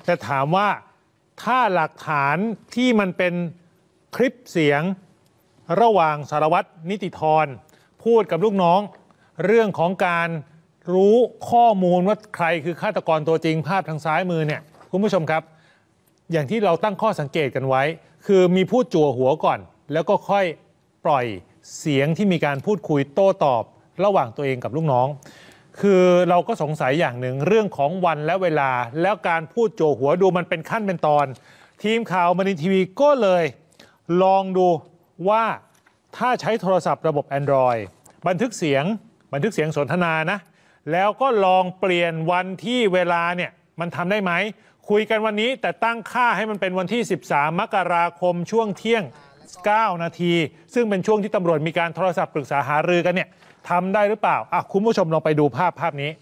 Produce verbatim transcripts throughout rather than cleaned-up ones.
แต่ถามว่าถ้าหลักฐานที่มันเป็นคลิปเสียงระหว่างสารวัตรนิติธรพูดกับลูกน้องเรื่องของการรู้ข้อมูลว่าใครคือฆาตกรตัวจริงภาพทางซ้ายมือเนี่ยคุณผู้ชมครับอย่างที่เราตั้งข้อสังเกตกันไว้คือมีพูดจั่วหัวก่อนแล้วก็ค่อยปล่อยเสียงที่มีการพูดคุยโต้ตอบระหว่างตัวเองกับลูกน้องคือเราก็สงสัยอย่างหนึ่งเรื่องของวันและเวลาแล้วการพูดจั่วหัวดูมันเป็นขั้นเป็นตอนทีมข่าวมณีทีวีก็เลยลองดูว่าถ้าใช้โทรศัพท์ระบบ Android บันทึกเสียงบันทึกเสียงสนทนานะแล้วก็ลองเปลี่ยนวันที่เวลาเนี่ยมันทำได้ไหมคุยกันวันนี้แต่ตั้งค่าให้มันเป็นวันที่สิบสามมกราคมช่วงเที่ยงเก้านาทีซึ่งเป็นช่วงที่ตำรวจมีการโทรศัพท์ปรึกษาหารือกันเนี่ยทำได้หรือเปล่าอ่ะคุณผู้ชมลองไปดูภาพภาพนี้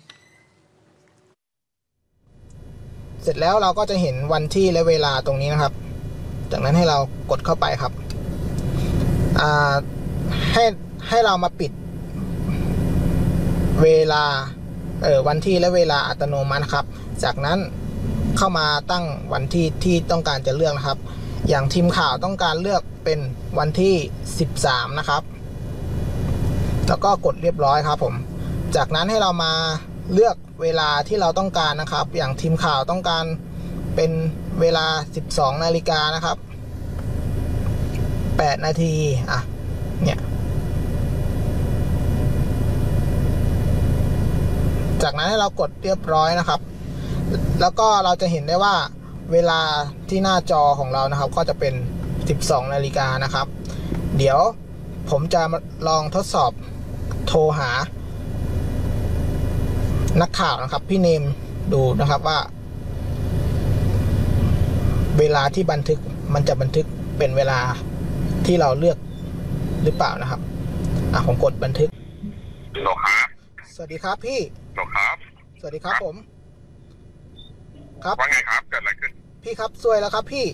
เสร็จแล้วเราก็จะเห็นวันที่และเวลาตรงนี้นะครับจากนั้นให้เรากดเข้าไปครับอ่าให้ให้เรามาปิดเวลาเออวันที่และเวลาอัตโนมัติครับจากนั้นเข้ามาตั้งวันที่ที่ต้องการจะเลือกนะครับอย่างทีมข่าวต้องการเลือกเป็นวันที่สิบสามนะครับแล้วก็กดเรียบร้อยครับผมจากนั้นให้เรามาเลือกเวลาที่เราต้องการนะครับอย่างทีมข่าวต้องการเป็นเวลาสิบสองนาฬิกานะครับแปดนาทีอ่ะเนี่ยจากนั้นให้เรากดเรียบร้อยนะครับแล้วก็เราจะเห็นได้ว่าเวลาที่หน้าจอของเรานะครับก็จะเป็นสิบสองนาฬิกานะครับเดี๋ยวผมจะลองทดสอบโทรหานักข่าวนะครับพี่เนมดูนะครับว่าเวลาที่บันทึกมันจะบันทึกเป็นเวลาที่เราเลือกหรือเปล่านะครับอ่ะผมกดบันทึกโหลครับสวัสดีครับพี่โหลครับสวัสดีครับผมครับว่าไงครับเกิดอะไรขึ้นพี่ครับซวยแล้วครับพี่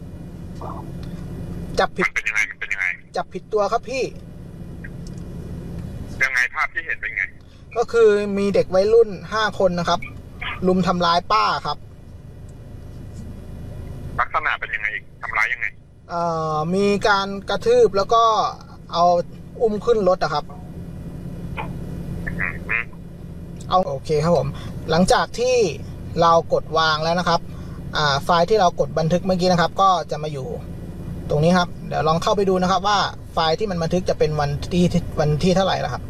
จับผิดเป็นยังไงมันเป็นยังไงจับผิดตัวครับพี่ยังไงภาพที่เห็นเป็นไงก็คือมีเด็กวัยรุ่นห้าคนนะครับลุมทำร้ายป้าครับลักษณะเป็นยังไงอีกทำร้ายยังไงเอ่อมีการกระทืบแล้วก็เอาอุ้มขึ้นรถอะครับเอาโอเคครับผมหลังจากที่เรากดวางแล้วนะครับอ่าไฟล์ที่เรากดบันทึกเมื่อกี้นะครับก็จะมาอยู่ตรงนี้ครับเดี๋ยวลองเข้าไปดูนะครับว่าไฟล์ที่มันบันทึกจะเป็นวันที่วันที่เท่าไหร่นะครับ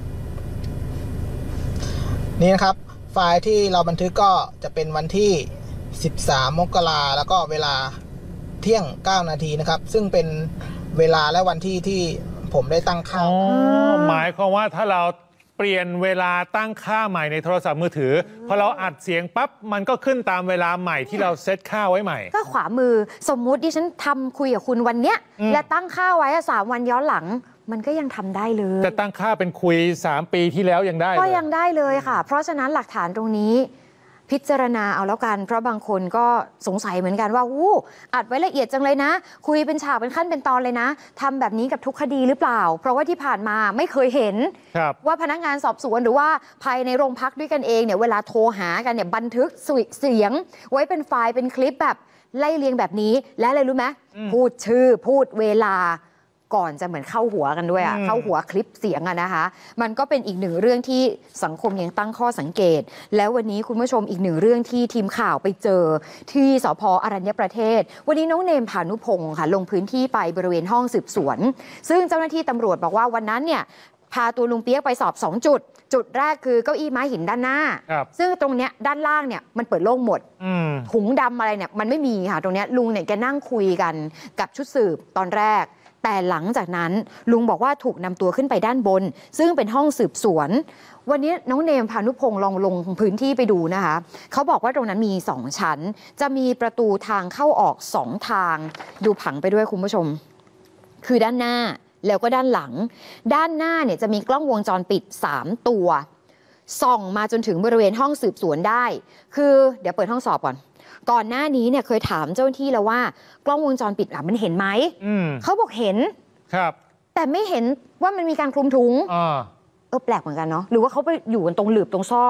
นี่นะครับไฟล์ที่เราบันทึกก็จะเป็นวันที่สิบสามมกราแล้วก็เวลาเที่ยงเก้านาทีนะครับซึ่งเป็นเวลาและวันที่ที่ผมได้ตั้งค่าหมายความว่าถ้าเราเปลี่ยนเวลาตั้งค่าใหม่ในโทรศัพท์มือถือพอเราอัดเสียงปั๊บมันก็ขึ้นตามเวลาใหม่ที่เราเซตค่าไว้ใหม่ก็ขวามือสมมุติดิฉันทำคุยกับคุณวันเนี้ยและตั้งค่าไว้สามวันย้อนหลังมันก็ยังทำได้เลยแต่ตั้งค่าเป็นคุยสามปีที่แล้วยังได้ก็ยังได้เลยค่ะเพราะฉะนั้นหลักฐานตรงนี้พิจารณาเอาแล้วกันเพราะบางคนก็สงสัยเหมือนกันว่าอู้อัดไว้ละเอียดจังเลยนะคุยเป็นฉากเป็นขั้นเป็นตอนเลยนะทำแบบนี้กับทุกคดีหรือเปล่าเพราะว่าที่ผ่านมาไม่เคยเห็นว่าพนักงานสอบสวนหรือว่าภายในโรงพักด้วยกันเองเนี่ยเวลาโทรหากันเนี่ยบันทึกเสียงไว้เป็นไฟล์เป็นคลิปแบบไล่เรียงแบบนี้และอะไรรู้ไหมพูดชื่อพูดเวลาก่อนจะเหมือนเข้าหัวกันด้วยอะเข้าหัวคลิปเสียงอะนะคะมันก็เป็นอีกหนึ่งเรื่องที่สังคมยังตั้งข้อสังเกตแล้ววันนี้คุณผู้ชมอีกหนึ่งเรื่องที่ทีมข่าวไปเจอที่สภ.อรัญญประเทศวันนี้น้องเนมพานุพงศ์ค่ะลงพื้นที่ไปบริเวณห้องสืบสวนซึ่งเจ้าหน้าที่ตำรวจบอกว่าวันนั้นเนี่ยพาตัวลุงเปี๊ยกไปสอบสองจุดจุดแรกคือเก้าอี้ไม้หินด้านหน้าซึ่งตรงเนี้ยด้านล่างเนี่ยมันเปิดโล่งหมดถุงดำอะไรเนี่ยมันไม่มีค่ะตรงเนี้ยลุงเนี่ยแกนั่งคุยกันกับชุดสืบตอนแรกแต่หลังจากนั้นลุงบอกว่าถูกนำตัวขึ้นไปด้านบนซึ่งเป็นห้องสืบสวนวันนี้น้องเนมพานุพงศ์ลองลงพื้นที่ไปดูนะคะเขาบอกว่าตรงนั้นมีสองชั้นจะมีประตูทางเข้าออกสองทางดูผังไปด้วยคุณผู้ชมคือด้านหน้าแล้วก็ด้านหลังด้านหน้าเนี่ยจะมีกล้องวงจรปิดสามตัวส่องมาจนถึงบริเวณห้องสืบสวนได้คือเดี๋ยวเปิดห้องสอบก่อนก่อนหน้านี้เนี่ยเคยถามเจ้าหน้าที่แล้วว่ากล้องวงจรปิดอ่ะมันเห็นไหมเขาบอกเห็นครับแต่ไม่เห็นว่ามันมีการคลุมถุงเออแปลกเหมือนกันเนาะหรือว่าเขาไปอยู่กันตรงหลืบตรงซอก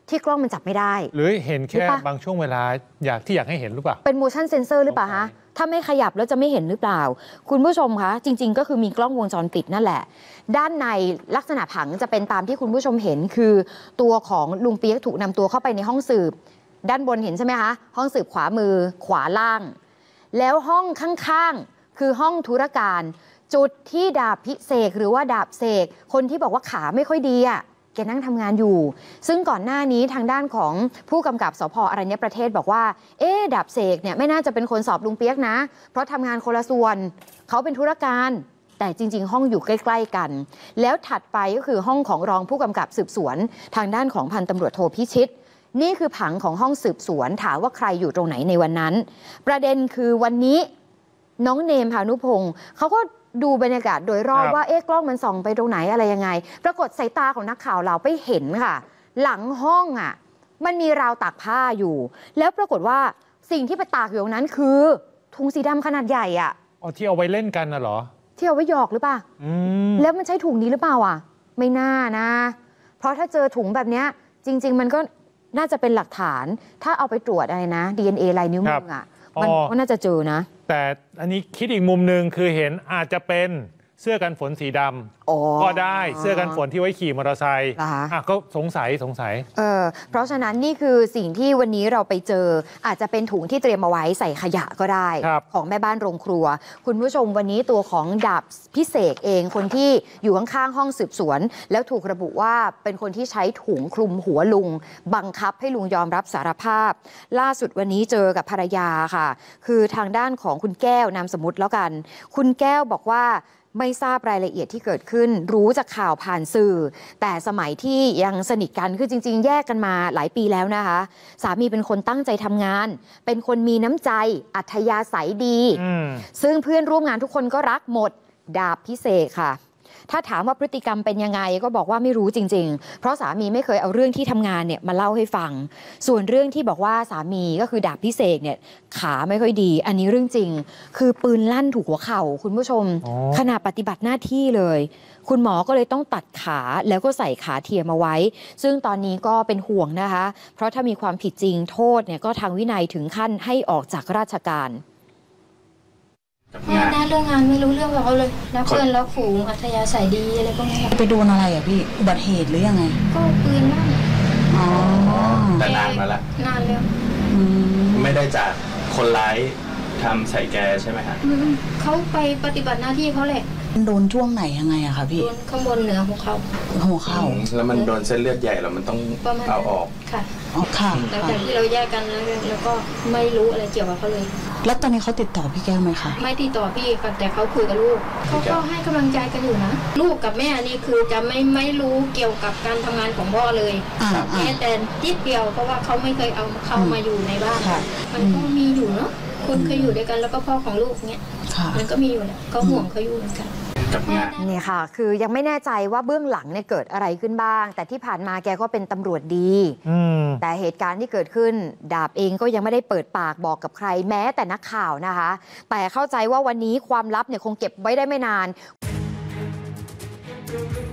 ที่กล้องมันจับไม่ได้หรือเห็นแค่หรือเปล่าบางช่วงเวลาอยากที่อยากให้เห็นหรือเปล่าเป็น motion sensor หรือเปล่าฮะถ้าไม่ขยับแล้วจะไม่เห็นหรือเปล่า คุณผู้ชมคะจริง ๆ ก็คือมีกล้องวงจรปิดนั่นแหละ ด้านในลักษณะผังจะเป็นตามที่คุณผู้ชมเห็นคือตัวของลุงเปี๊ยกถูกนำตัวเข้าไปในห้องสืบ ด้านบนเห็นใช่ไหมคะห้องสืบขวามือขวาล่าง แล้วห้องข้างๆคือห้องธุรการจุดที่ดาบพิเศษหรือว่าดาบเสกคนที่บอกว่าขาไม่ค่อยดีอ่ะแกนั่งทำงานอยู่ซึ่งก่อนหน้านี้ทางด้านของผู้กำกับสภ.อรัญญประเทศบอกว่าเอ๊ะดาบเสกเนี่ยไม่น่าจะเป็นคนสอบลุงเปี๊ยกนะเพราะทำงานคนละส่วนเขาเป็นธุรการแต่จริงๆห้องอยู่ใกล้ๆกันแล้วถัดไปก็คือห้องของรองผู้กำกับสืบสวนทางด้านของพันตำรวจโทพิชิตนี่คือผังของห้องสืบสวนถามว่าใครอยู่ตรงไหนในวันนั้นประเด็นคือวันนี้น้องเนมพานุพงศ์เขาก็ดูบรรยากาศโดยรอบว่าเอ๊ะกล้องมันส่องไปตรงไหนอะไรยังไงปรากฏสายตาของนักข่าวเราไปเห็นค่ะหลังห้องอ่ะมันมีราวตากผ้าอยู่แล้วปรากฏว่าสิ่งที่ไปตากอยู่ตรงนั้นคือถุงสีดำขนาดใหญ่อ่ะอ๋อที่เอาไว้เล่นกันน่ะเหรอที่เอาไว้หยอกหรือเปล่าอืมแล้วมันใช่ถุงนี้หรือเปล่าอ่ะไม่น่านะเพราะถ้าเจอถุงแบบเนี้ยจริง ๆ มันก็น่าจะเป็นหลักฐานถ้าเอาไปตรวจอะไรนะ ดี เอ็น เอ ลายนิ้วมืออ่ะมันก็น่าจะเจอนะแต่อันนี้คิดอีกมุมหนึ่งคือเห็นอาจจะเป็นเสื้อกันฝนสีดำก็ได้เสื้อกันฝนที่ไว้ขี่มอเตอร์ไซค์อ่ะก็สงสัยสงสัยเออเพราะฉะนั้นนี่คือสิ่งที่วันนี้เราไปเจออาจจะเป็นถุงที่เตรียมเอาไว้ใส่ขยะก็ได้ของแม่บ้านโรงครัวคุณผู้ชมวันนี้ตัวของดาบพิเศษเองคนที่อยู่ข้างๆห้องสืบสวนแล้วถูกระบุว่าเป็นคนที่ใช้ถุงคลุมหัวลุงบังคับให้ลุงยอมรับสารภาพล่าสุดวันนี้เจอกับภรรยาค่ะคือทางด้านของคุณแก้วนามสมมุติแล้วกันคุณแก้วบอกว่าไม่ทราบรายละเอียดที่เกิดขึ้นรู้จากข่าวผ่านสื่อแต่สมัยที่ยังสนิทกันคือจริงๆแยกกันมาหลายปีแล้วนะคะสามีเป็นคนตั้งใจทำงานเป็นคนมีน้ำใจอัธยาศัยดีซึ่งเพื่อนร่วมงานทุกคนก็รักหมดดาบพิเศษค่ะถ้าถามว่าพฤติกรรมเป็นยังไงก็บอกว่าไม่รู้จริงๆเพราะสามีไม่เคยเอาเรื่องที่ทำงานเนี่ยมาเล่าให้ฟังส่วนเรื่องที่บอกว่าสามีก็คือดาบพิเศษเนี่ยขาไม่ค่อยดีอันนี้เรื่องจริงคือปืนลั่นถูกหัวเข่าคุณผู้ชมขณะปฏิบัติหน้าที่เลยคุณหมอก็เลยต้องตัดขาแล้วก็ใส่ขาเทียมเอาไว้ซึ่งตอนนี้ก็เป็นห่วงนะคะเพราะถ้ามีความผิดจริงโทษเนี่ยก็ทางวินัยถึงขั้นให้ออกจากราชการไม่ได้เรื่องงานไม่รู้เรื่องกับเขาเลยแล้วเพื่อนแล้วฝูงอัธยาศัยดีอะไรพวกนี้ไปโดนอะไรอ่ะพี่อุบัติเหตุหรือยังไงก็ปืนนั่นอ๋อแต่นานมาแล้วนานแล้วไม่ได้จากคนร้ายทำใส่แกใช่ไหมครับเขาไปปฏิบัติหน้าที่เขาแหละโดนช่วงไหนยังไงอะคะพี่โดนข้างบนเหนือหัวเข่าหัวเข่าแล้วมันโดนเส้นเลือดใหญ่แล้วมันต้องเอาออกค่ะอ๋อค่ะหลังจากที่เราแยกกันแล้วแล้วก็ไม่รู้อะไรเกี่ยวกับเขาเลยแล้วตอนนี้เขาติดต่อพี่แก้วไหมคะไม่ติดต่อพี่ค่ะแต่เขาคุยกับลูกเขาก็ให้กำลังใจกันอยู่นะลูกกับแม่นี่คือจะไม่ไม่รู้เกี่ยวกับการทำงานของพ่อเลยแม้แต่นิดเดียวเพราะว่าเขาไม่เคยเอาเข้ามาอยู่ในบ้านมันก็มีอยู่เนาะคุณเคยอยู่ด้วยกันแล้วก็พ่อของลูกเนี้ยมันก็มีอยู่แหละก็ห่วงเขาอยู่เหมือนกันนี่ค่ะคือยังไม่แน่ใจว่าเบื้องหลังเนี่ยเกิดอะไรขึ้นบ้างแต่ที่ผ่านมาแกก็เป็นตำรวจดีแต่เหตุการณ์ที่เกิดขึ้นดาบเองก็ยังไม่ได้เปิดปากบอกกับใครแม้แต่นักข่าวนะคะแต่เข้าใจว่าวันนี้ความลับเนี่ยคงเก็บไว้ได้ไม่นาน